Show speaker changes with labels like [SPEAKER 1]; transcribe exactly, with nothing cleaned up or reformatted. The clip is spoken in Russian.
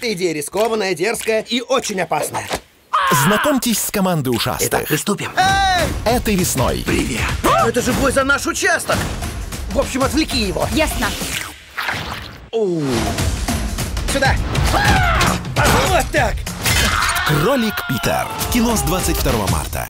[SPEAKER 1] Эта идея рискованная, дерзкая и очень опасная.
[SPEAKER 2] Знакомьтесь с командой ушастых.
[SPEAKER 1] Итак, приступим. Эй!
[SPEAKER 2] Этой весной.
[SPEAKER 1] Привет. Это же бой за наш участок. В общем, отвлеки его.
[SPEAKER 3] Ясно.
[SPEAKER 1] Оу. Сюда. Вот так.
[SPEAKER 2] Кролик Питер. Кино с двадцать второго марта.